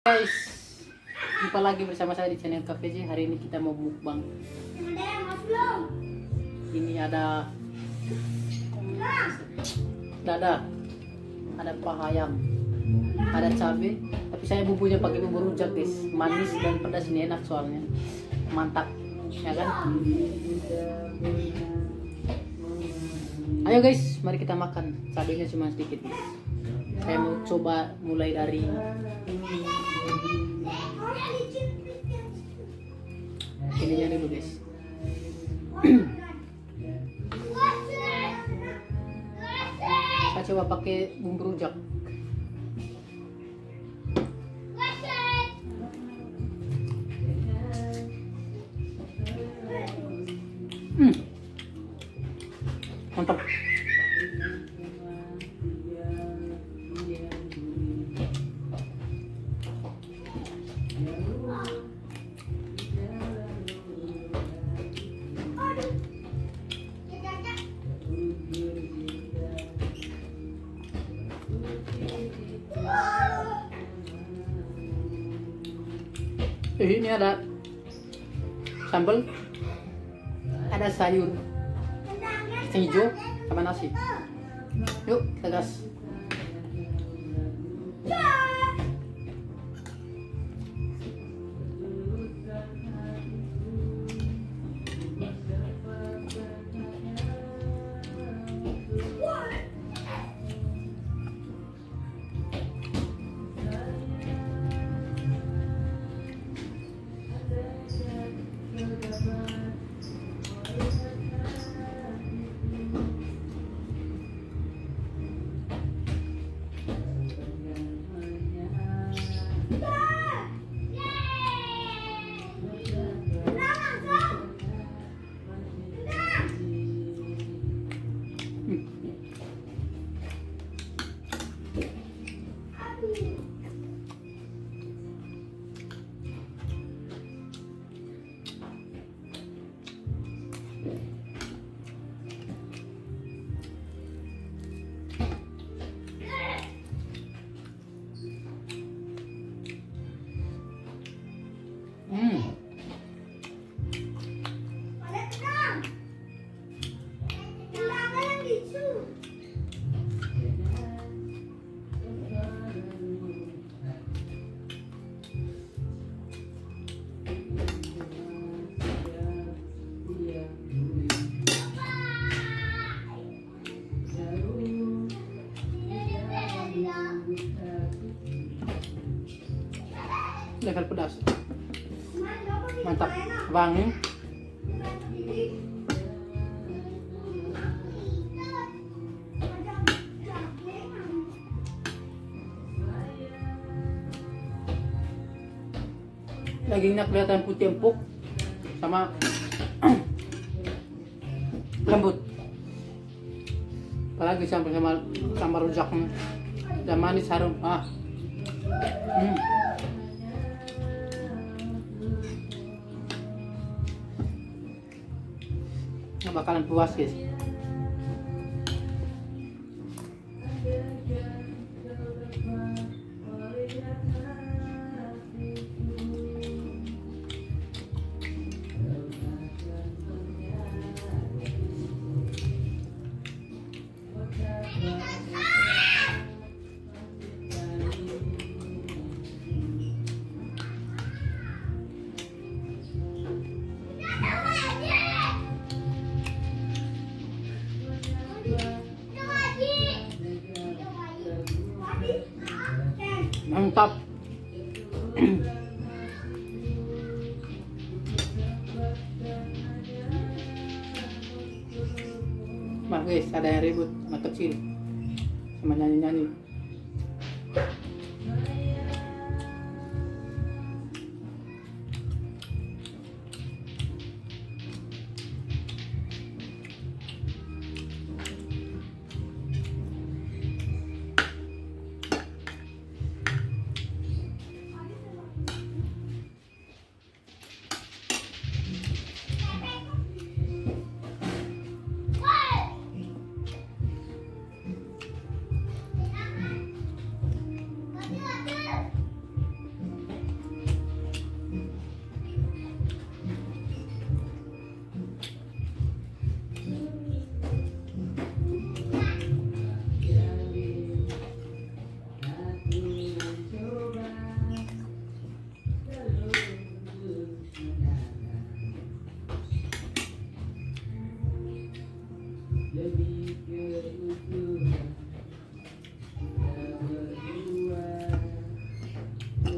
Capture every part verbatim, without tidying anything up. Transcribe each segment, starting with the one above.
Guys, jumpa lagi bersama saya di channel Cafe J. Hari ini kita mau mukbang. Ini ada dada, ada paha ayam, ada cabai. Tapi saya bumbunya pakai bumbu rujak guys, manis dan pedas. Ini enak soalnya, mantap, ya kan? Ayo guys, mari kita makan. Cabainya cuma sedikit guys. Saya mau coba mulai dari ininya dulu guys. Saya coba pakai bumbu rujak. Hmm. Mantap. Eh, ini ada sambal, ada sayur hijau sama nasi. Yuk kita gas. Hmm. Level pedas, mantap, wangi. Dagingnya kelihatan putih empuk sama lembut. Apalagi sampai sama sama rujaknya dan manis harum. Ah, hmm. Nggak bakalan puas guys. Mantap. Mah guys, ada yang ribut anak kecil sama nyanyi-nyanyi.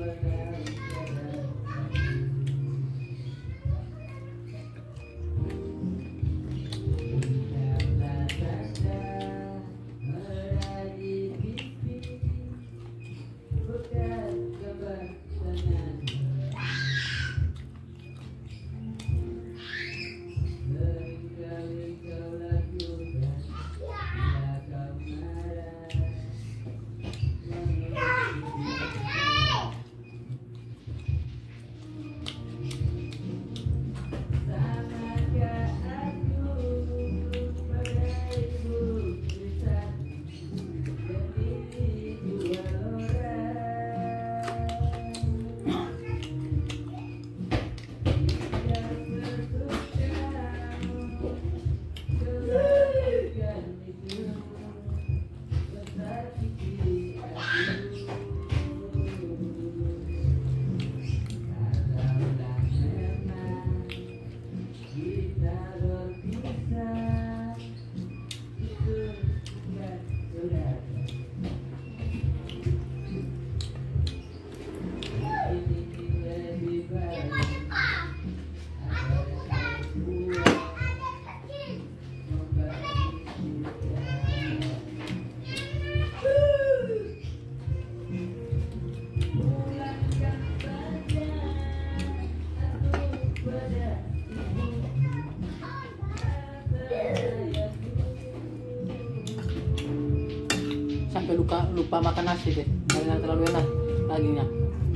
Sampai lupa lupa makan nasi deh karena terlalu enak dagingnya.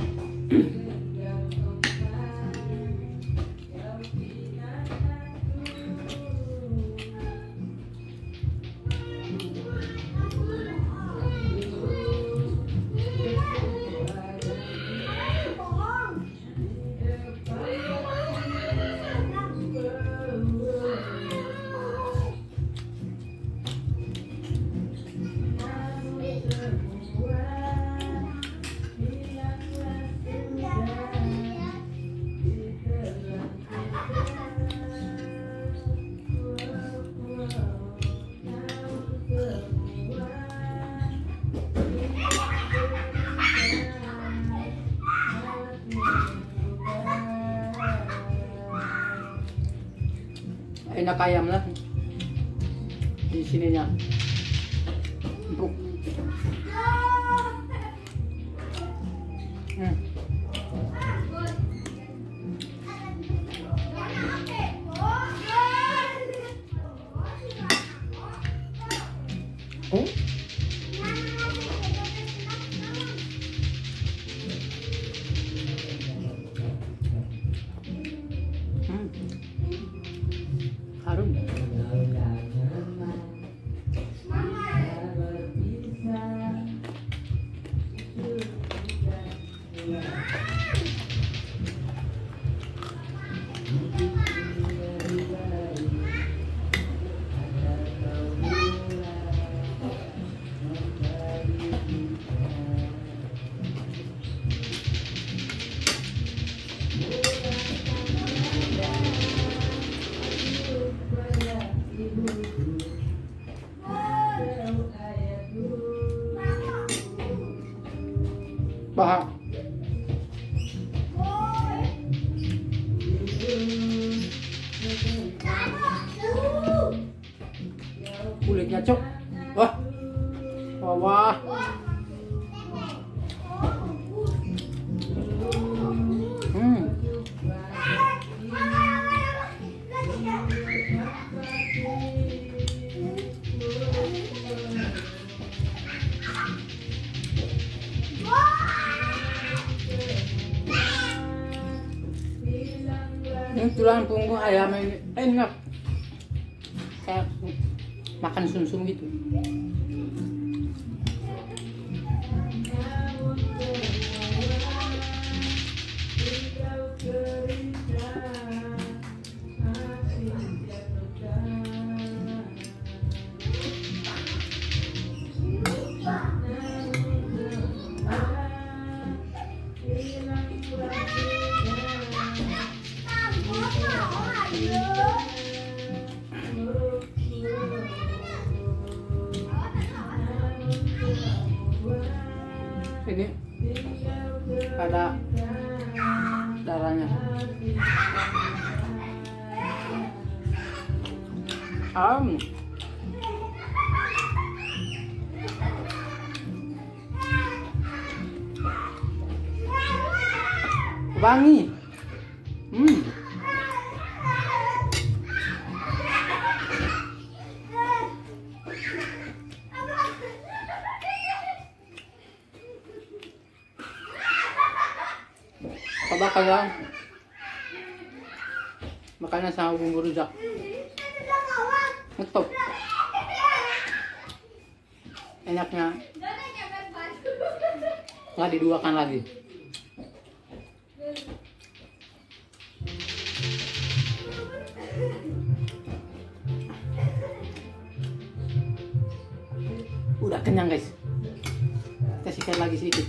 Enak ayam lah di sininya empuk. Hmm. Oh. Hmm. Harum. Bahak. Kulitnya cok. Wah. Wah, wah. Hmm. Ini tulang punggung ayam ini enak, kayak makan sum-sum gitu. Ini ada darahnya. Um. Wangi. Hmm. Coba kalian makannya sama bumbu rujak. Ngetop. Enaknya nggak diduakan lagi. Udah kenyang guys. Kita sikat lagi sedikit.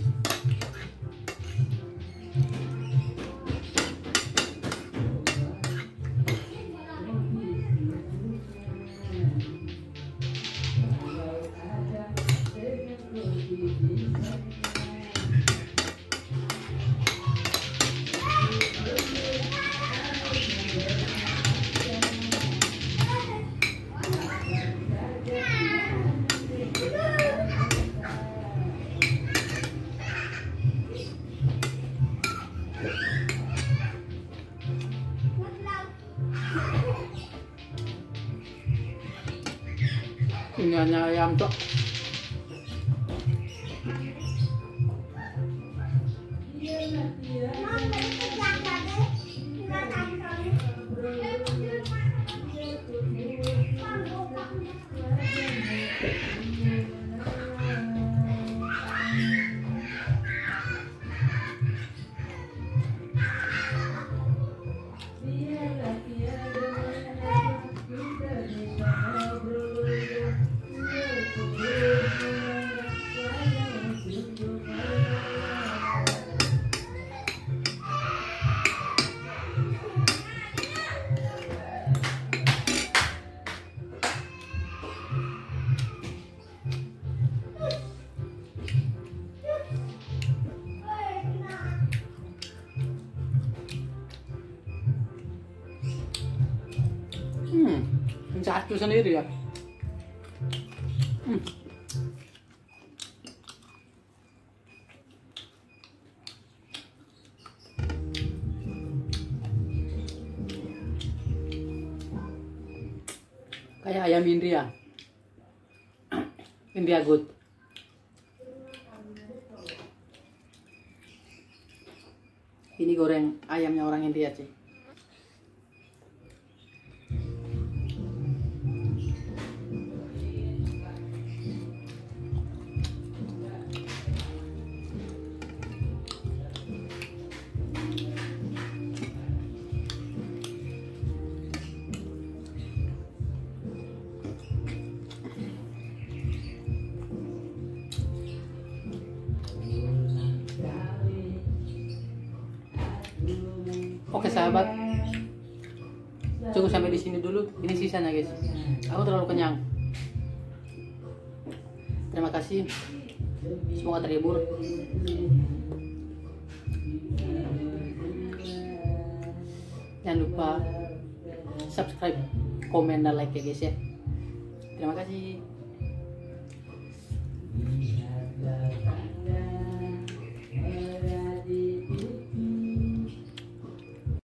Ini hanya ayam cok. Hmm, satu sendiri ya. Hmm. Kayak ayam India. India good. Ini goreng ayamnya orang India sih. Oke sahabat, cukup sampai di sini dulu. Ini sisanya guys. Aku terlalu kenyang. Terima kasih. Semoga terhibur. Jangan lupa subscribe, komen, dan like ya guys ya. Terima kasih.